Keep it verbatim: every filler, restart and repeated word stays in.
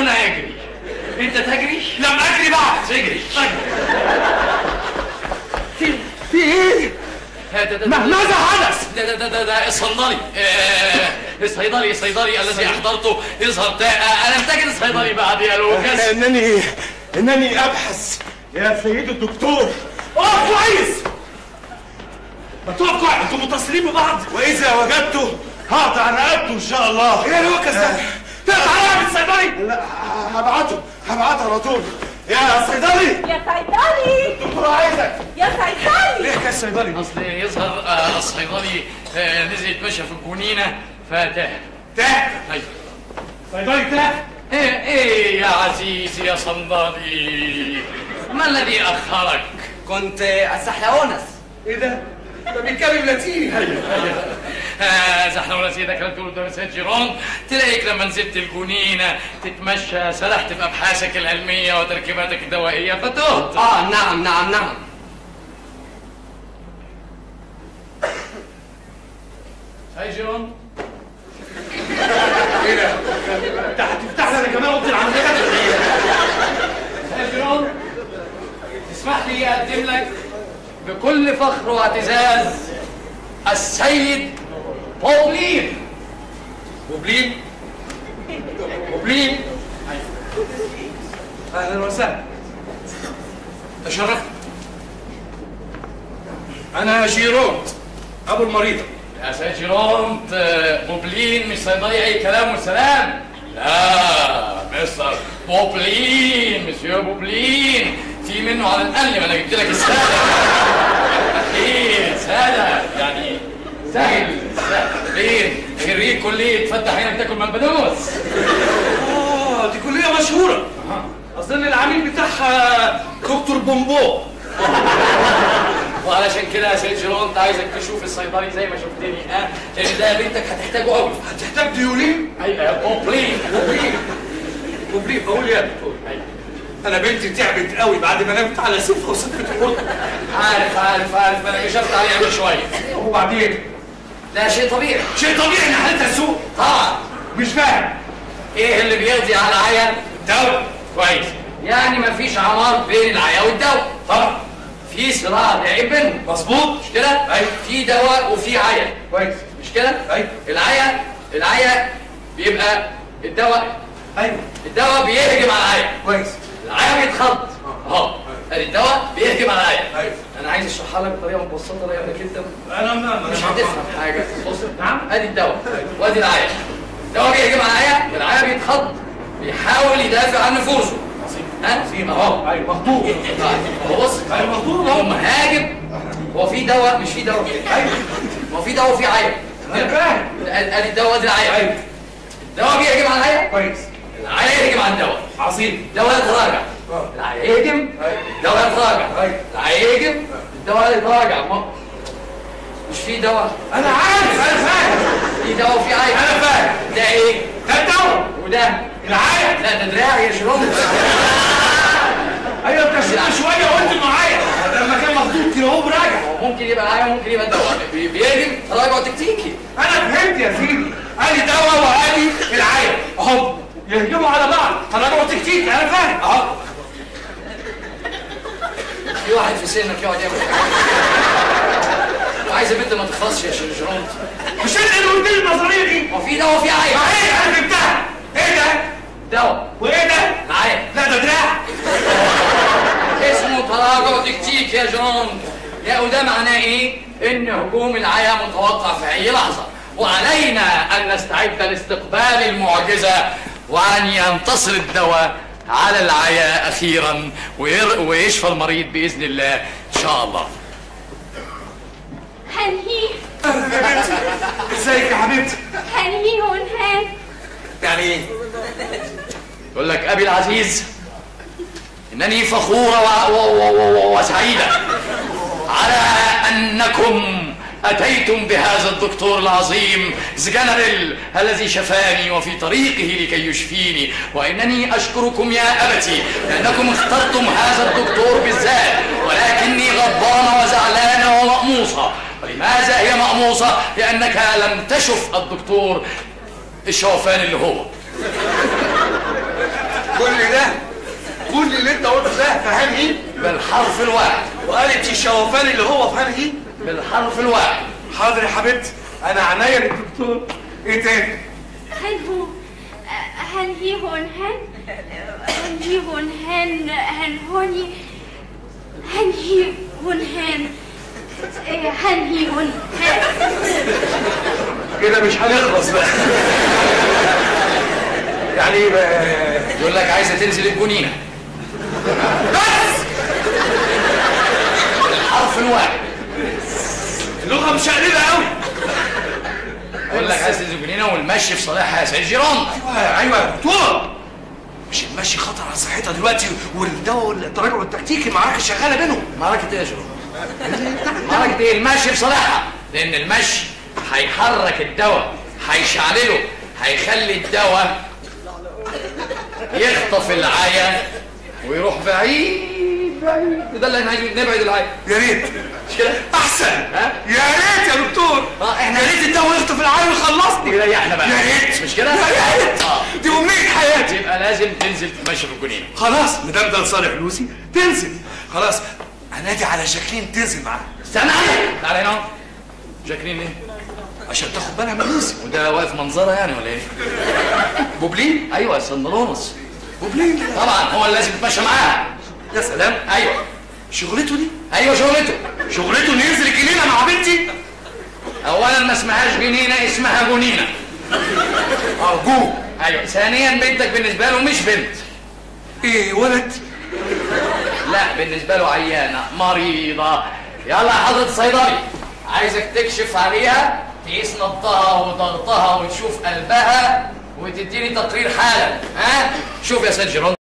دون اجري. انت تجري؟ لم اجري بعد. تجري. في في ايه؟ ماذا حدث؟ ده ده ده ده, ده الصيدلي، الصيدلي الصيدلي الذي احضرته يظهر ده. الم تجد الصيدلي بعد يا لوكاس؟ انني انني ابحث يا سيد الدكتور. اقف كويس، ما تقف كويس، انتم متصلين ببعض، واذا وجدته هقطع رقبته ان شاء الله. ايه يا لوكاس ده؟ تقطع رقبه الصيدلي؟ لا هبعته هبعته على طول. يا صيدلي، يا صيدلي، الدكتور عايزك يا صيدلي. ليه يا صيدلي؟ اصل يظهر آه الصيدلي آه نزل يتمشى في الجنينه فتاه. تاه؟ ايوه صيدلي تاه؟ ايه ايه يا عزيزي يا صندالي، ما الذي اخرك؟ كنت السحلونس. ايه ده؟ ده بيتكلم لاتيني. ايوه ايوه زحلونا سيدك كانت تقول ده سان جيرون، تلاقيك لما نزلت الجنينه تتمشى سرحت في ابحاثك العلميه وتركيباتك الدوائيه فتهت. اه نعم نعم نعم. سان جيرون ايه ده؟ انت هتفتح لي انا كمان اوضه العمليات؟ سان جيرون تسمح لي اقدم لك بكل فخر واعتزاز السيد بوبلين. بوبلين؟ بوبلين؟ اهلا وسهلا، تشرفت. انا جيرونت ابو المريضه. يا سيد جيرونت بوبلين مش صيدلي اي كلام والسلام. لا مستر بوبلين، مسيو بوبلين، في منه على الاقل، ما انا جبت لك الساده. ايه ساده يعني سهل سهل. فين خريج كليه فتح عينك تاكل من البدوس. اه دي كليه مشهوره. اظن العميل بتاعها دكتور بومبو. وعلشان كده يا سيد جيرونت عايزك تشوف الصيدلي زي ما شفتني. اه لان ده بنتك هتحتاجه قوي. هتحتاج ديولين؟ ايوه يا بوبلين. بوبلين بوبلين بقول يا دكتور، انا بنتي تعبت قوي بعد ما نمت على سفه وسفه القطه. عارف عارف عارف، انا كشفت عليها من شويه. وبعدين؟ ده شيء طبيعي. شيء طبيعي ان حالتها سوء. طبعا. مش فاهم ايه اللي بيقضي على العيا؟ دواء. كويس، يعني مفيش عمار بين العيا والدواء. طبعا. في صراع دائم بينهم. مظبوط. مش كده؟ ايوه. في دواء وفي عيا. كويس. مش كده؟ ايوه. العيا العيا بيبقى الدواء، ايوه. الدواء بيهجم على العيا. كويس. العيا بيتخض. اهو الدواء بيهجم على العيا. ايوه. انا عايز اشرحها لك بطريقه مبسطه لانك انت انا ما مش هتفهم حاجه. بص، نعم، ادي الدواء وادي العيا. الدواء بيهجم على العيا، العيا بيتخض، بيحاول يدافع عن نفوذه. ها؟ اهو. ايوه مخطوط. هو بص، ايوه مخطوط هو مهاجم. هو في دواء مش في دواء. ايوه. هو في دواء وفي عيا. انا فاهم. ادي الدواء وادي العيا. ايوه. الدواء بيهجم على العيا، كويس. العيا يهجم على الدواء. عظيم. الدواء يتراجع. العيا يهجم، الدواء يتراجع. العيا يهجم، الدواء يتراجع. مش في دواء. انا عارف، انا فاهم. في دواء وفي عيا. انا فاهم. ده ايه؟ ده الدواء. وده العيا. لا ده دراعي يا شرون. ايوه انت شفت شويه وقلت معايا لما كان مخطوط كده هو براجع. ممكن يبقى العيا ممكن يبقى الدواء بيهجم تراجع تكتيكي. انا فهمت يا سيدي، ادي دواء وادي العيا اهو يهجموا على بعض تراجع تكتيكي. انا فاهم اهو. في واحد في سنك يقعد يعمل حاجه وعايز البنت ما تخلصش يا شرون. مش انت اللي قلت لي النظريه دي؟ هو في دواء وفي عيا. ما هي انا جبتها. ايه ده؟ دواء. وايه ده؟ عيا. لا ده دراع. اسمه تراجع تكتيك يا جرون. يا وده معناه ايه؟ ان هجوم العيا متوقع في اي لحظه، وعلينا ان نستعد لاستقبال المعجزه وان ينتصر الدواء على العيا اخيرا ويشفى المريض باذن الله ان شاء الله. هنهي. ازيك يا حبيبتي؟ هنهي ونهان. يعني ايه؟ يقول لك ابي العزيز انني فخوره و... و... و... وسعيده على انكم اتيتم بهذا الدكتور العظيم زجنريل الذي شفاني وفي طريقه لكي يشفيني، وانني اشكركم يا ابتي لانكم اخترتم هذا الدكتور بالذات، ولكني غضبانه وزعلانه ومقموصه. ولماذا هي مقموصه؟ لانك لم تشف الدكتور الشوفان اللي هو كل ده كل اللي انت قلته ده فهم ايه؟ بالحرف الواحد. وقالت الشوفان اللي هو فهم ايه؟ بالحرف الواحد. حاضر يا حبيبتي، انا عنيا للدكتور. ايه تاني؟ هل هو هل هي هون هن هل هي هون هن هن هوني هل هي هون هن هل هي هون هن. كده مش هنخلص بقى. يعني ايه بقى؟ يقول لك عايزه تنزل الجنينه. بس بالحرف الواحد. اللغه مشقلبه قوي. يقول لك عايز تنزل الجنينه والمشي في صالحها يا سيد جيران. ايوه ايوه يا دكتور، مش المشي خطر على صحتها دلوقتي، والدواء والتراجع التكتيكي المعركه شغاله بينهم. معركه ايه يا جيران؟ معركه ايه؟ المشي في صالحها، لان المشي هيحرك الدواء، هيشعلله، هيخلي الدواء يخطف العيا ويروح بعيد بعيد. ده اللي احنا عايزين، نبعد العيا. يا ريت مش كده؟ احسن. ها؟ يا ريت يا دكتور. اه احنا يا ريت الدواء يخطف العيال ويخلصني. يريحنا بقى. يا ريت. مش كده؟ يا ريت. اه دي امنيه حياتي. يبقى لازم تنزل تتمشى في الجنينه. خلاص مدام ده لصالح لوسي تنزل. خلاص هنادي على جاكلين تنزل معاها. استنى عليك. تعالى هنا اهو. جاكلين ليه؟ عشان تاخد بالها من لوسي. وده واقف منظره يعني ولا ايه؟ بوبلين؟ ايوه الصندلونس. بوبلين طبعا هو اللي لازم يتمشى معاها. يا سلام. ايوه شغلته دي؟ ايوه شغلته. شغلته انه ينزل الجنينه مع بنتي؟ اولا ما اسمهاش جنينه، اسمها جنينه. ارجوك. ايوه ثانيا بنتك بالنسبه له مش بنت. ايه ولد؟ لا بالنسبه له عيانه مريضه. يلا يا حضره الصيدلي، عايزك تكشف عليها، تقيس نبضها وضغطها وتشوف قلبها وتديني تقرير حالا. ها شوف يا سيد جيرون.